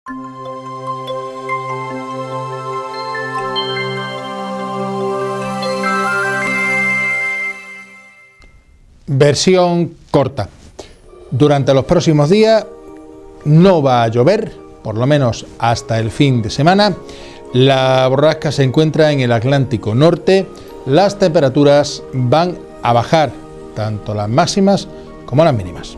Versión corta. Durante los próximos días no va a llover, por lo menos hasta el fin de semana. La borrasca se encuentra en el Atlántico Norte. Las temperaturas van a bajar, tanto las máximas como las mínimas.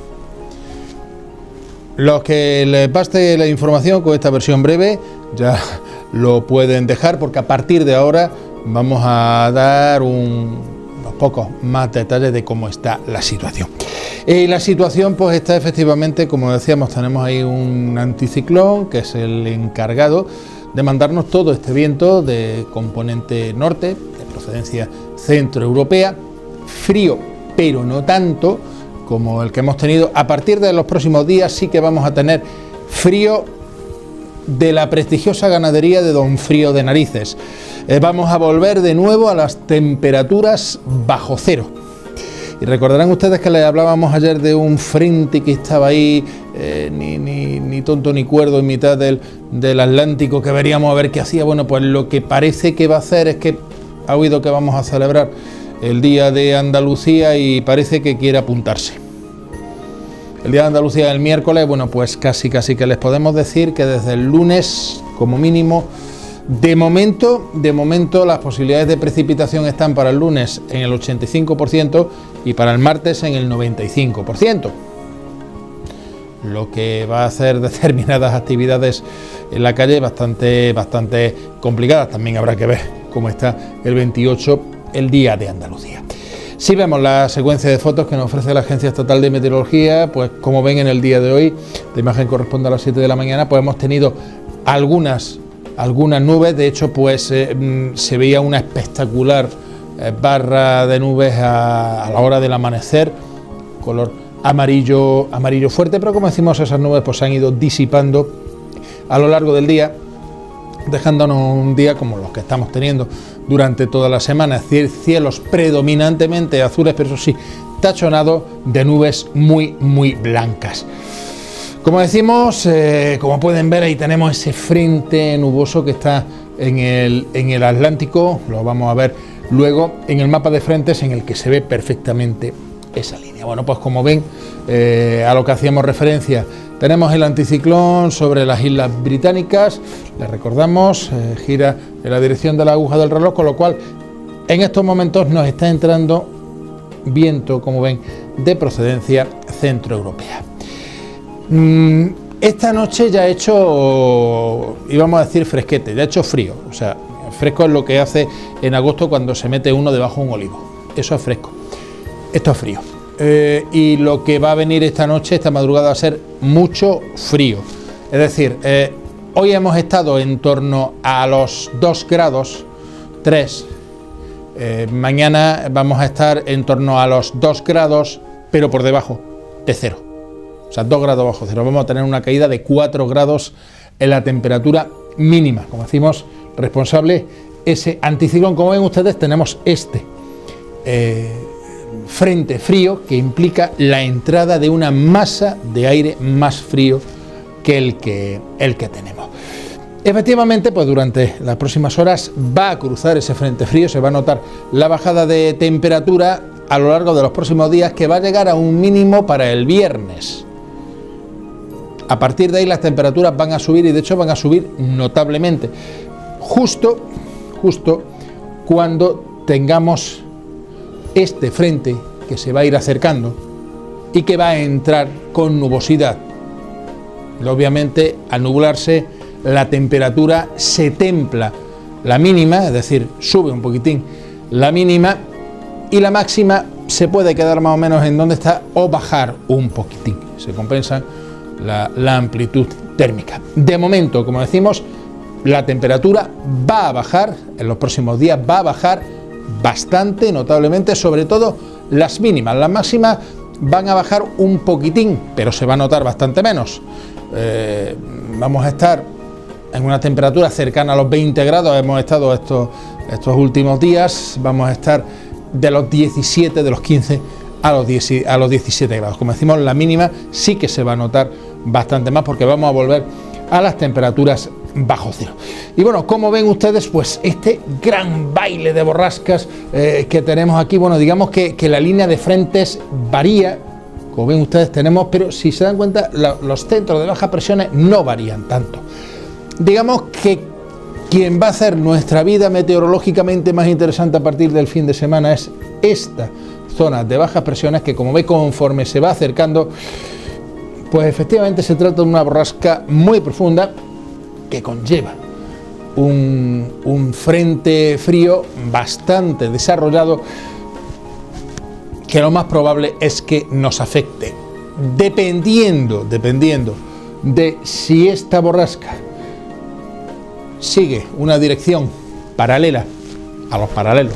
Los que les baste la información con esta versión breve ya lo pueden dejar, porque a partir de ahora vamos a dar unos pocos más detalles de cómo está la situación. La situación pues está efectivamente, como decíamos, tenemos ahí un anticiclón que es el encargado de mandarnos todo este viento de componente norte, de procedencia centroeuropea, frío, pero no tanto como el que hemos tenido. A partir de los próximos días sí que vamos a tener frío de la prestigiosa ganadería de Don Frío de Narices. Vamos a volver de nuevo a las temperaturas bajo cero. Y recordarán ustedes que les hablábamos ayer de un frente que estaba ahí, ni tonto ni cuerdo, en mitad del Atlántico, que veríamos a ver qué hacía. Bueno, pues lo que parece que va a hacer es que ha oído que vamos a celebrar el Día de Andalucía y parece que quiere apuntarse. El Día de Andalucía el miércoles, bueno, pues casi que les podemos decir que desde el lunes, como mínimo, de momento las posibilidades de precipitación están para el lunes en el 85% y para el martes en el 95%. Lo que va a hacer determinadas actividades en la calle bastante complicadas. También habrá que ver cómo está el 28, el Día de Andalucía. Si vemos la secuencia de fotos que nos ofrece la Agencia Estatal de Meteorología, pues como ven en el día de hoy, la imagen corresponde a las 7 de la mañana, pues hemos tenido algunas nubes. De hecho, pues se veía una espectacular barra de nubes a la hora del amanecer, color amarillo fuerte, pero como decimos, esas nubes pues se han ido disipando a lo largo del día, dejándonos un día como los que estamos teniendo durante toda la semana, es decir, cielos predominantemente azules, pero eso sí, tachonados de nubes muy blancas. Como decimos, como pueden ver, ahí tenemos ese frente nuboso que está en el Atlántico. Lo vamos a ver luego en el mapa de frentes, en el que se ve perfectamente esa línea. Bueno, pues como ven, a lo que hacíamos referencia, tenemos el anticiclón sobre las Islas Británicas. Les recordamos, gira en la dirección de la aguja del reloj, con lo cual en estos momentos nos está entrando viento, como ven, de procedencia centroeuropea. Esta noche ya ha hecho, íbamos a decir fresquete, ya ha hecho frío. O sea, fresco es lo que hace en agosto cuando se mete uno debajo de un olivo. Eso es fresco. Esto es frío. Y lo que va a venir esta noche, esta madrugada, va a ser mucho frío. Es decir, hoy hemos estado en torno a los 2 grados, 3. Mañana vamos a estar en torno a los 2 grados, pero por debajo de 0. O sea, 2 grados bajo cero. Vamos a tener una caída de 4 grados en la temperatura mínima. Como decimos, responsable ese anticiclón. Como ven ustedes, tenemos este frente frío que implica la entrada de una masa de aire más frío que el que tenemos. Efectivamente, pues durante las próximas horas va a cruzar ese frente frío, se va a notar la bajada de temperatura a lo largo de los próximos días, que va a llegar a un mínimo para el viernes. A partir de ahí las temperaturas van a subir, y de hecho van a subir notablemente, justo cuando tengamos este frente que se va a ir acercando y que va a entrar con nubosidad. Obviamente, al nublarse, la temperatura se templa, la mínima, es decir, sube un poquitín la mínima, y la máxima se puede quedar más o menos en donde está o bajar un poquitín. Se compensa la amplitud térmica. De momento, como decimos, la temperatura va a bajar en los próximos días, va a bajar bastante, notablemente, sobre todo las mínimas. Las máximas van a bajar un poquitín, pero se va a notar bastante menos. Vamos a estar en una temperatura cercana a los 20 grados, hemos estado estos últimos días, vamos a estar de los 17, de los 15 a los 17 grados. Como decimos, la mínima sí que se va a notar bastante más, porque vamos a volver a las temperaturas bajo cero. Y bueno, como ven ustedes, pues este gran baile de borrascas que tenemos aquí, bueno, digamos que la línea de frentes varía, como ven ustedes tenemos, pero si se dan cuenta, los centros de bajas presiones no varían tanto. Digamos que quien va a hacer nuestra vida meteorológicamente más interesante a partir del fin de semana es esta zona de bajas presiones, que como ve, conforme se va acercando, pues efectivamente se trata de una borrasca muy profunda que conlleva un frente frío bastante desarrollado, que lo más probable es que nos afecte, dependiendo de si esta borrasca sigue una dirección paralela a los paralelos,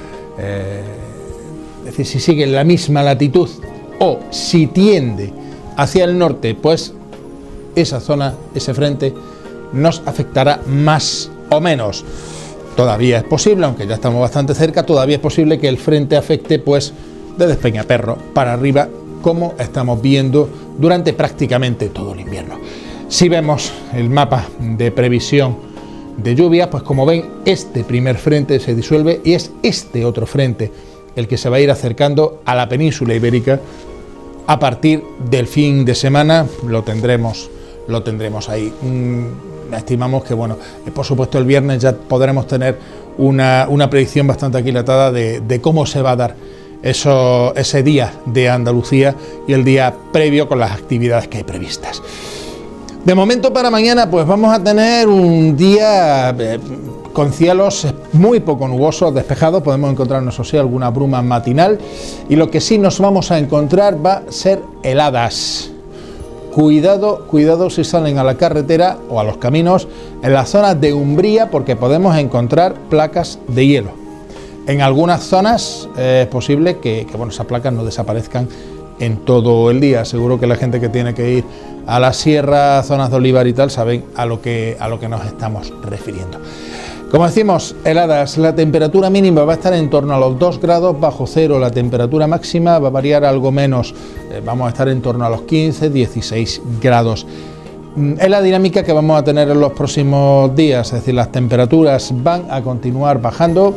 es decir, si sigue en la misma latitud o si tiende hacia el norte, pues esa zona, ese frente, nos afectará más o menos. Todavía es posible, aunque ya estamos bastante cerca, todavía es posible que el frente afecte pues de Despeñaperro para arriba, como estamos viendo durante prácticamente todo el invierno. Si vemos el mapa de previsión de lluvias, pues como ven, este primer frente se disuelve y es este otro frente el que se va a ir acercando a la península ibérica. A partir del fin de semana lo tendremos ahí. Estimamos que, bueno, por supuesto el viernes ya podremos tener una predicción bastante aquilatada de cómo se va a dar ese día de Andalucía y el día previo con las actividades que hay previstas. De momento para mañana pues vamos a tener un día con cielos muy poco nubosos, despejados. Podemos encontrarnos, eso sí, alguna bruma matinal, y lo que sí nos vamos a encontrar va a ser heladas. Cuidado si salen a la carretera o a los caminos en las zonas de umbría, porque podemos encontrar placas de hielo. En algunas zonas es posible que bueno, esas placas no desaparezcan en todo el día. Seguro que la gente que tiene que ir a la sierra, zonas de olivar y tal, saben a lo que nos estamos refiriendo. Como decimos, heladas. La temperatura mínima va a estar en torno a los 2 grados bajo cero, la temperatura máxima va a variar algo menos, vamos a estar en torno a los 15, 16 grados. Es la dinámica que vamos a tener en los próximos días, es decir, las temperaturas van a continuar bajando,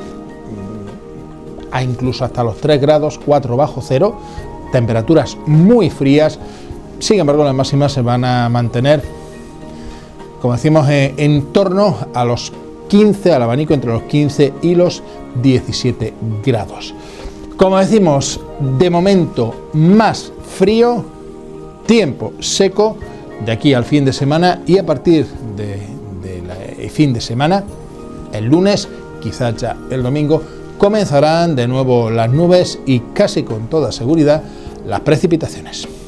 a incluso hasta los 3 grados, 4 bajo cero, temperaturas muy frías. Sin embargo, las máximas se van a mantener, como decimos, en torno a los 15, al abanico entre los 15 y los 17 grados. Como decimos, de momento más frío, tiempo seco de aquí al fin de semana, y a partir del fin de semana, el lunes, quizás ya el domingo, comenzarán de nuevo las nubes y casi con toda seguridad las precipitaciones.